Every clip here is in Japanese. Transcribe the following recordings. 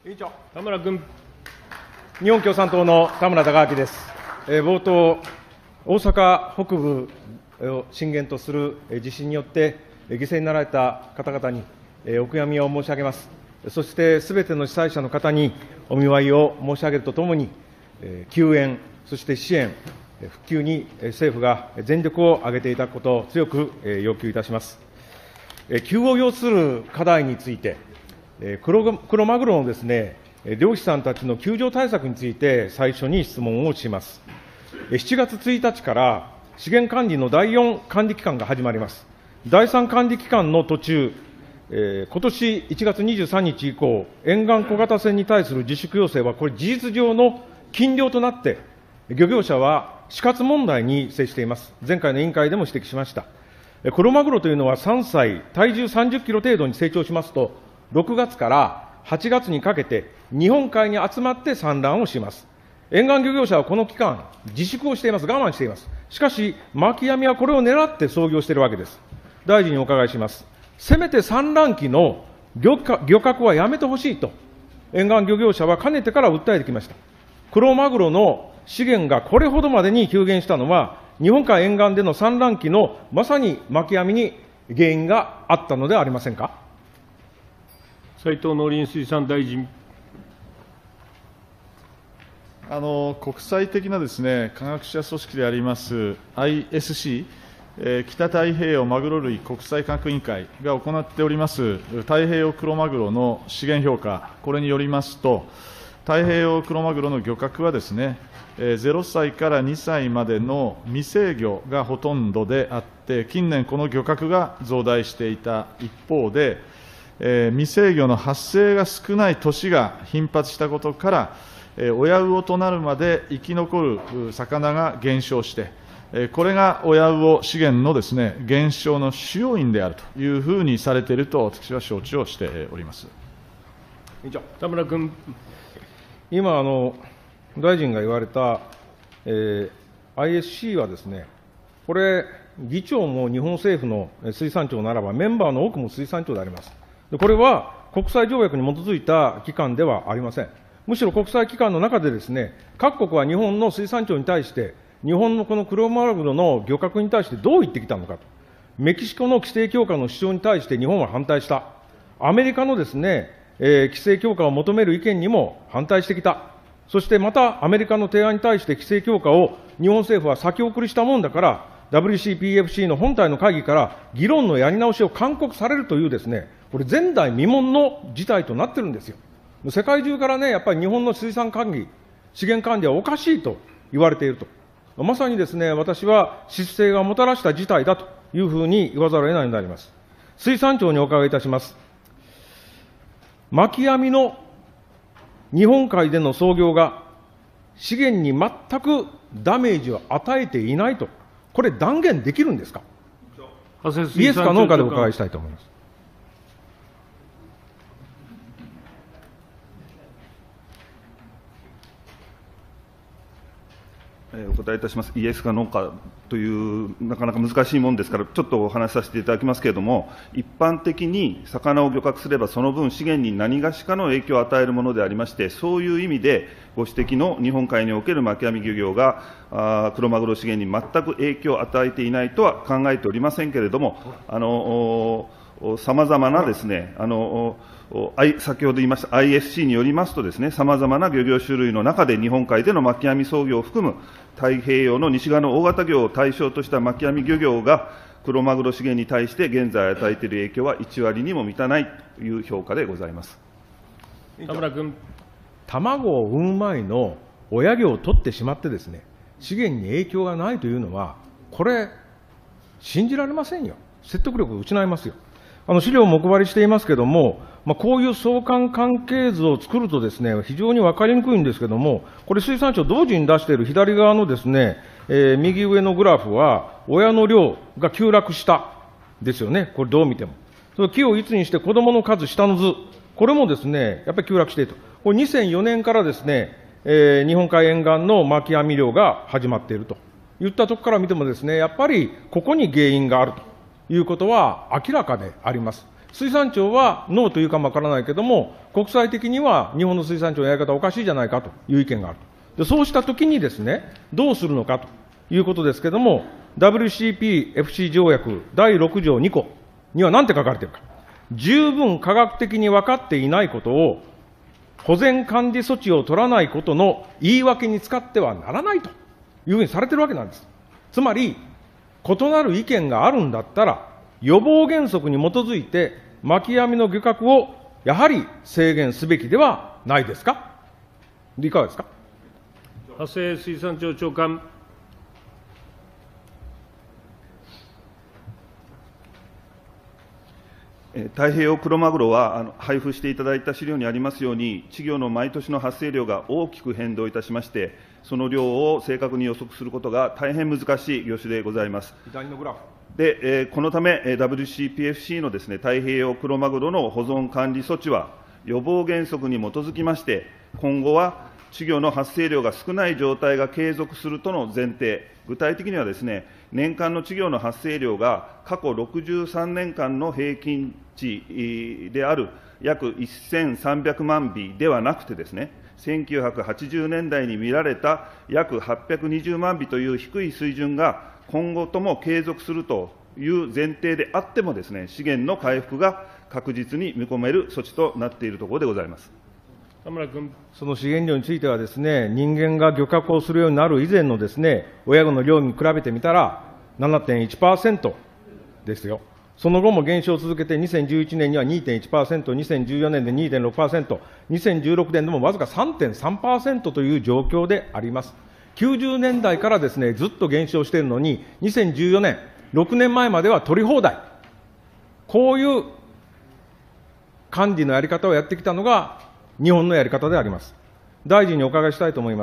委員長、田村君。日本共産党の田村貴明です。冒頭、大阪北部を震源とする地震によって犠牲になられた方々にお悔やみを申し上げます。そしてすべての被災者の方にお見舞いを申し上げるとともに、救援、そして支援、復旧に政府が全力を挙げていただくことを強く要求いたします。急を要する課題について、クロマグロのですね、漁師さんたちの救助対策について最初に質問をします。7月1日から資源管理の第4管理期間が始まります。第3管理期間の途中、ことし1月23日以降、沿岸小型船に対する自粛要請は、これ、事実上の禁漁となって、漁業者は死活問題に接しています。前回の委員会でも指摘しました。クロマグロというのは3歳、体重30キロ程度に成長しますと、6月から8月にかけて、日本海に集まって産卵をします。沿岸漁業者はこの期間、自粛をしています、我慢しています。しかし、巻き網はこれを狙って操業しているわけです。大臣にお伺いします。せめて産卵期の漁獲はやめてほしいと、沿岸漁業者はかねてから訴えてきました。クロマグロの資源がこれほどまでに急減したのは、日本海沿岸での産卵期のまさに巻き網に原因があったのではありませんか。 斉藤農林水産大臣。 国際的なですね、科学者組織であります ISC、北太平洋マグロ類国際科学委員会が行っております太平洋クロマグロの資源評価、これによりますと、太平洋クロマグロの漁獲はですね、0歳から2歳までの未成魚がほとんどであって、近年この漁獲が増大していた一方で、未成魚の発生が少ない年が頻発したことから、親魚となるまで生き残る魚が減少して、これが親魚資源のですね、減少の主要因であるというふうにされていると、私は承知をしております。 委員長、田村君。 今、大臣が言われた、ISC はですね、これ、議長も日本政府の水産庁ならば、メンバーの多くも水産庁であります。これは国際条約に基づいた機関ではありません。むしろ国際機関の中でですね、各国は日本の水産庁に対して、日本のこのクロマグロの漁獲に対してどう言ってきたのかと。メキシコの規制強化の主張に対して日本は反対した。アメリカのですね、規制強化を求める意見にも反対してきた。そしてまたアメリカの提案に対して規制強化を日本政府は先送りしたもんだから、WCPFC の本体の会議から議論のやり直しを勧告されるというですね、これ前代未聞の事態となってるんですよ。世界中からね、やっぱり日本の水産管理、資源管理はおかしいと言われていると。まさにですね、私は失政がもたらした事態だというふうに言わざるを得ないのであります。水産庁にお伺いいたします。巻き網の日本海での操業が資源に全くダメージを与えていないと、これ断言できるんですか。イエスかノーかでお伺いしたいと思います。 お答えいたします。イエスかノーかという、なかなか難しいものですから、ちょっとお話しさせていただきますけれども、一般的に魚を漁獲すれば、その分資源に何がしかの影響を与えるものでありまして、そういう意味で、ご指摘の日本海における巻き網漁業が、クロマグロ資源に全く影響を与えていないとは考えておりませんけれども、さまざまなですね、先ほど言いました ISC によりますとですね、さまざまな漁業種類の中で日本海での巻き網操業を含む太平洋の西側の大型漁を対象とした巻き網漁業がクロマグロ資源に対して現在与えている影響は1割にも満たないという評価でございます。 田村君。 卵を産む前の親魚を取ってしまってですね、資源に影響がないというのは、これ、信じられませんよ。説得力を失いますよ。資料もお配りしていますけれども、こういう相関関係図を作るとですね、非常に分かりにくいんですけれども、これ、水産庁同時に出している左側のですね、右上のグラフは、親の量が急落したですよね、これどう見ても。その木をいつにして子どもの数下の図、これもですね、やっぱり急落していると。これ2004年からですね、日本海沿岸の巻き網漁が始まっているといったところから見てもですね、やっぱりここに原因があるということは明らかであります。 水産庁はノーというかもわからないけれども、国際的には日本の水産庁のやり方おかしいじゃないかという意見がある。でそうしたときにですね、どうするのかということですけれども、WCP-FC 条約第6条2項には何て書かれているか。十分科学的に分かっていないことを、保全管理措置を取らないことの言い訳に使ってはならないというふうにされているわけなんです。つまり、異なる意見があるんだったら、予防原則に基づいて、巻き網の漁獲をやはり制限すべきではないですか。いかがですか。 発生水産庁長官。 太平洋クロマグロは、配布していただいた資料にありますように、稚魚の毎年の発生量が大きく変動いたしまして、その量を正確に予測することが大変難しい業種でございます。 左のグラフで、このため、WCPFC のですね、太平洋クロマグロの保存管理措置は、予防原則に基づきまして、今後は稚魚の発生量が少ない状態が継続するとの前提、具体的にはですね、年間の稚魚の発生量が過去63年間の平均値である約1300万尾ではなくてですね、1980年代に見られた約820万尾という低い水準が今後とも継続するという前提であってもですね、資源の回復が確実に見込める措置となっているところでございます。 田村君。 その資源量についてはですね、人間が漁獲をするようになる以前のですね、親子の量に比べてみたら 7.1% ですよ。その後も減少を続けて、2011年には 2.1%、2014年で 2.6%、2016年でもわずか 3.3% という状況であります。90年代からですね、ずっと減少しているのに、2014年、6年前までは取り放題。こういう管理のやり方をやってきたのが日本のやり方であります。大臣にお伺いしたいと思います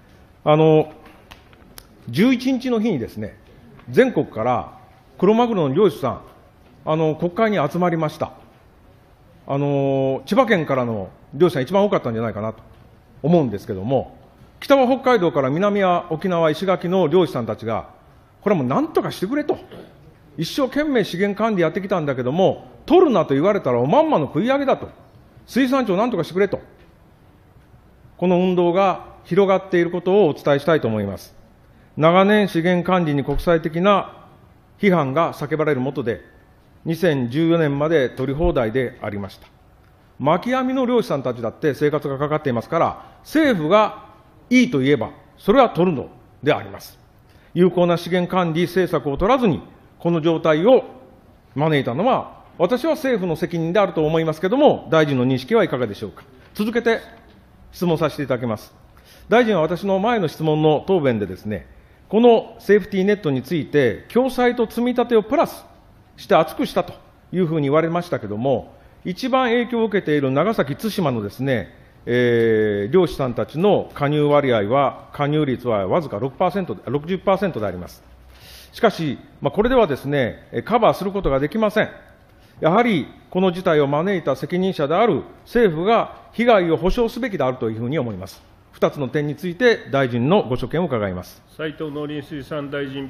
。11日の日にですね、全国からクロマグロの漁師さん、国会に集まりました。千葉県からの漁師さん一番多かったんじゃないかなと思うんですけれども、北は北海道から南は沖縄、石垣の漁師さんたちが、これはもうなんとかしてくれと。一生懸命資源管理やってきたんだけども、取るなと言われたらおまんまの食い上げだと。水産庁なんとかしてくれと。この運動が広がっていることをお伝えしたいと思います。長年資源管理に国際的な批判が叫ばれる下で、2014年まで取り放題でありました。巻き網の漁師さんたちだって生活がかかっていますから、政府がいいと言えば、それは取るのであります。有効な資源管理政策を取らずに、この状態を招いたのは、私は政府の責任であると思いますけれども、大臣の認識はいかがでしょうか。続けて質問させていただきます。大臣は私の前の質問の答弁でですね、このセーフティーネットについて、共済と積み立てをプラスして厚くしたというふうに言われましたけれども、一番影響を受けている長崎・対馬のですね、漁師さんたちの加入割合は、加入率はわずか 60% であります。しかし、これではですね、カバーすることができません。やはり、この事態を招いた責任者である政府が被害を補償すべきであるというふうに思います。2つの点について、大臣のご所見を伺います。 斉藤農林水産大臣。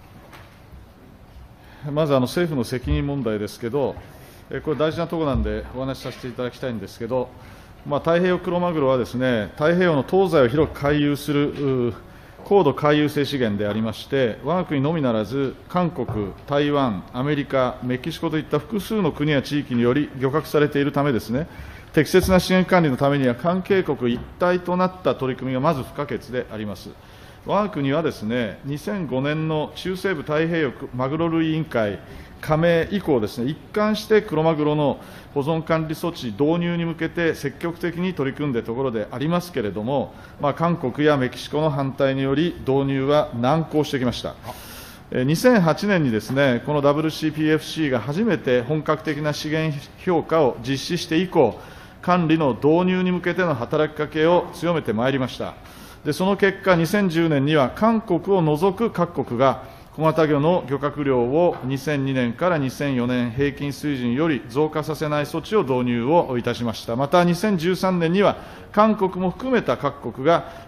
まず政府の責任問題ですけど、これ大事なところなんでお話しさせていただきたいんですけど、太平洋クロマグロはですね、太平洋の東西を広く回遊する高度回遊性資源でありまして、我が国のみならず、韓国、台湾、アメリカ、メキシコといった複数の国や地域により漁獲されているためですね、適切な資源管理のためには、関係国一体となった取り組みがまず不可欠であります。我が国はですね、2005年の中西部太平洋マグロ類委員会加盟以降ですね、一貫してクロマグロの保存管理措置導入に向けて積極的に取り組んでいるところでありますけれども、韓国やメキシコの反対により導入は難航してきました。2008年にですね、この WCPFC が初めて本格的な資源評価を実施して以降、管理の導入に向けての働きかけを強めてまいりました。でその結果、2010年には韓国を除く各国が小型魚の漁獲量を2002年から2004年平均水準より増加させない措置を導入をいたしました。また2013年には韓国も含めた各国が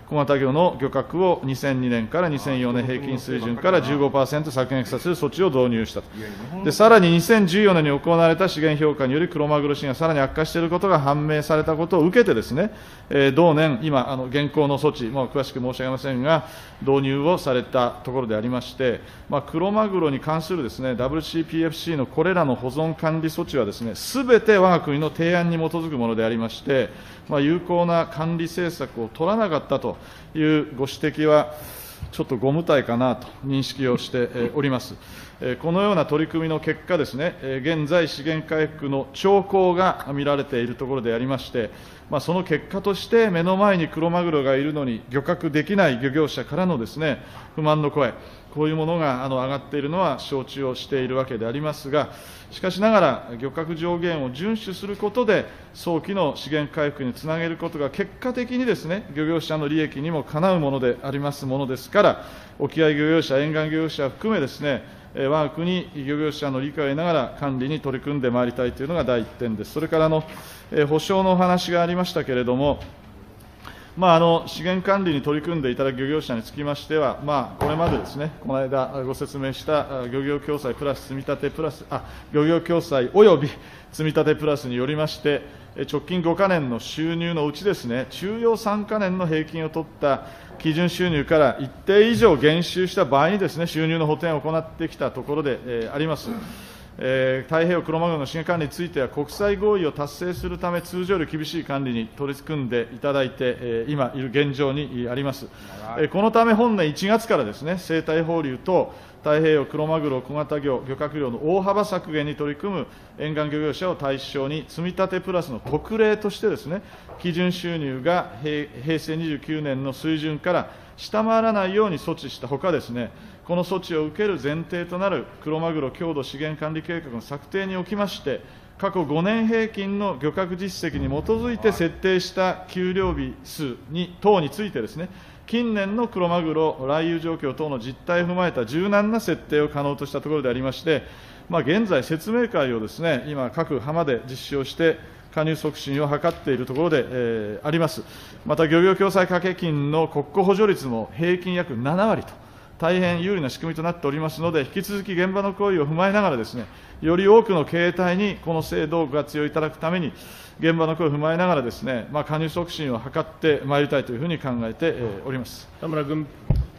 小型魚の漁獲を2002年から2004年平均水準から 15% 削減させる措置を導入したと。で、さらに2014年に行われた資源評価により、クロマグロ資源がさらに悪化していることが判明されたことを受けてですね、同年、今、現行の措置、もう詳しく申し上げませんが、導入をされたところでありまして、クロマグロに関するですね、WCPFC のこれらの保存管理措置はですね、すべて我が国の提案に基づくものでありまして、有効な管理政策を取らなかったというご指摘は、ちょっとご無体かなと認識をしております。このような取り組みの結果ですね、現在、資源回復の兆候が見られているところでありまして、その結果として、目の前にクロマグロがいるのに漁獲できない漁業者からのですね、不満の声、こういうものが上がっているのは承知をしているわけでありますが、しかしながら、漁獲上限を遵守することで、早期の資源回復につなげることが結果的にですね、漁業者の利益にもかなうものでありますものですから、沖合漁業者、沿岸漁業者を含めですね、我が国漁業者の理解を得ながら管理に取り組んでまいりたいというのが第一点です。それから補償のお話がありましたけれども、資源管理に取り組んでいただく漁業者につきましては、これまでですね、この間ご説明した漁業共済プラス積み立てプラス、漁業共済および積み立てプラスによりまして、直近5か年の収入のうちですね、中庸3か年の平均を取った基準収入から一定以上減収した場合にですね、収入の補填を行ってきたところであります。太平洋クロマグロの資源管理については、国際合意を達成するため、通常より厳しい管理に取り組んでいただいて、今いる現状にあります。このため、本年1月からですね、生態放流と太平洋クロマグロ小型魚漁獲量の大幅削減に取り組む沿岸漁業者を対象に、積み立てプラスの特例としてですね、基準収入が平成29年の水準から下回らないように措置したほかですね、この措置を受ける前提となるクロマグロ強度資源管理計画の策定におきまして、過去5年平均の漁獲実績に基づいて設定した給料日数等についてですね、近年のクロマグロ来遊状況等の実態を踏まえた柔軟な設定を可能としたところでありまして、現在、説明会をですね、今、各浜で実施をして、加入促進を図っているところで、あります。また、漁業共済掛け金の国庫補助率も平均約7割と、大変有利な仕組みとなっておりますので、引き続き現場の声を踏まえながらですね、より多くの経営体にこの制度をご活用いただくために、現場の声を踏まえながらですね、加入促進を図ってまいりたいというふうに考えております。 田村君。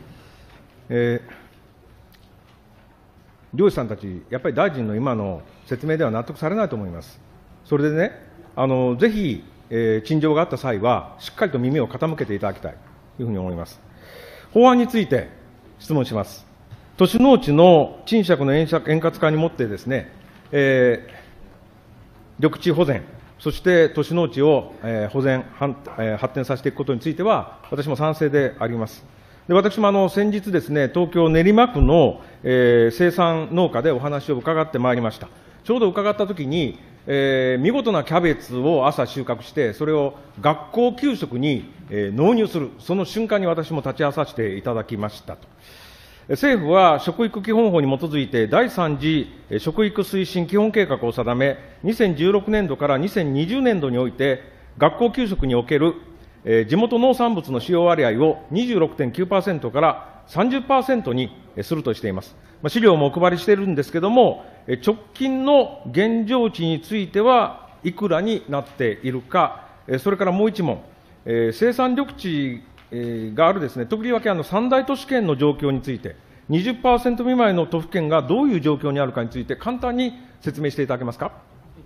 漁師さんたち、やっぱり大臣の今の説明では納得されないと思います。それでね、ぜひ、陳情があった際は、しっかりと耳を傾けていただきたいというふうに思います。法案について質問します。都市農地の賃借の円滑化にもってですね、緑地保全、そして都市農地を保全、発展させていくことについては、私も賛成であります。で、私も先日ですね、東京練馬区の生産農家でお話を伺ってまいりました。ちょうど伺ったときに、見事なキャベツを朝収穫して、それを学校給食に納入する、その瞬間に私も立ち会わさせていただきましたと。政府は食育基本法に基づいて、第3次食育推進基本計画を定め、2016年度から2020年度において、学校給食における地元農産物の使用割合を 26.9% から 30% にするとしています。資料もお配りしているんですけれども、直近の現状値についてはいくらになっているか、それからもう一問、生産緑地があるですね、とりわけ三大都市圏の状況について、20% 未満の都府県がどういう状況にあるかについて、簡単に説明していただけますか。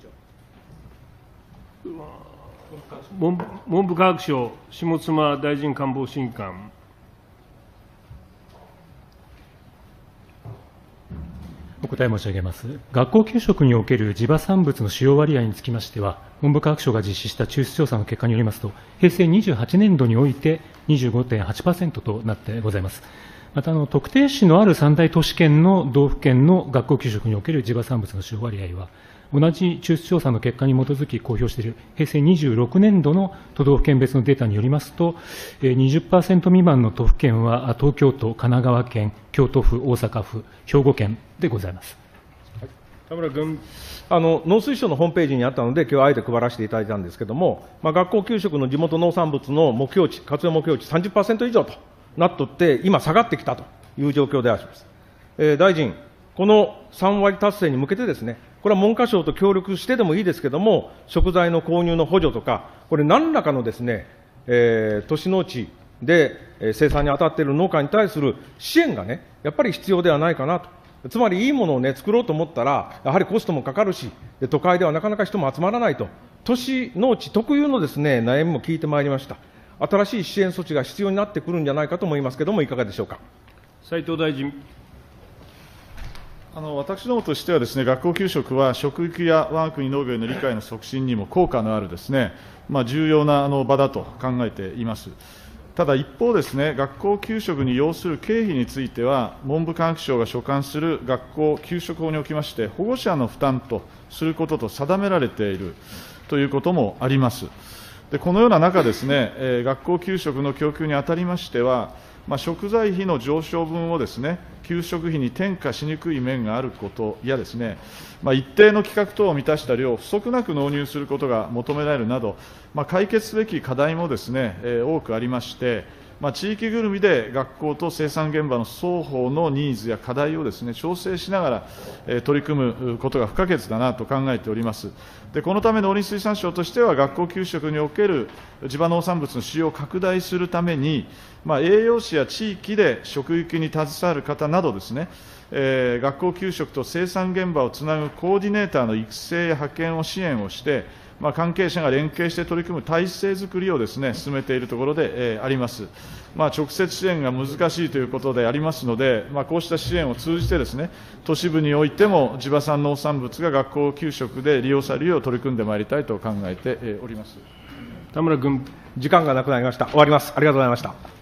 文部科学省、下妻大臣官房審官。 お答え申し上げます。学校給食における地場産物の使用割合につきましては、文部科学省が実施した抽出調査の結果によりますと、平成28年度において 25.8% となってございます。また、特定市のある三大都市圏の道府県の学校給食における地場産物の使用割合は、同じ抽出調査の結果に基づき公表している平成26年度の都道府県別のデータによりますと、20% 未満の都府県は東京都、神奈川県、京都府、大阪府、兵庫県でございます。 田村君。 農水省のホームページにあったので、今日あえて配らせていただいたんですけれども、学校給食の地元農産物の目標値、活用目標値 30% 以上となっとって、今、下がってきたという状況であります。大臣、この3割達成に向けてですね、これは文科省と協力してでもいいですけれども、食材の購入の補助とか、これ、何らかのですね、都市農地で生産に当たっている農家に対する支援がね、やっぱり必要ではないかなと。つまりいいものをね、作ろうと思ったら、やはりコストもかかるし、都会ではなかなか人も集まらないと、都市農地特有のですね、悩みも聞いてまいりました。新しい支援措置が必要になってくるんじゃないかと思いますけれども、いかがでしょうか。 斉藤大臣。 私どもとしてはですね、学校給食は食育や我が国農業への理解の促進にも効果のあるですね、重要な場だと考えています。ただ一方ですね、学校給食に要する経費については、文部科学省が所管する学校給食法におきまして、保護者の負担とすることと定められているということもあります。でこのような中ですね、学校給食の供給にあたりましては、食材費の上昇分をですね、給食費に転嫁しにくい面があることやですね、一定の規格等を満たした量を不足なく納入することが求められるなど、解決すべき課題もですね、多くありまして、地域ぐるみで学校と生産現場の双方のニーズや課題をですね、調整しながら取り組むことが不可欠だなと考えております。でこのため農林水産省としては、学校給食における地場農産物の使用を拡大するために、栄養士や地域で食育に携わる方などですね、学校給食と生産現場をつなぐコーディネーターの育成や派遣を支援をして、関係者が連携して取り組む体制づくりをですね、進めているところであります。直接支援が難しいということでありますので、こうした支援を通じてですね、都市部においても地場産農産物が学校給食で利用されるよう取り組んでまいりたいと考えております。 田村君。 時間がなくなりました。終わります。ありがとうございました。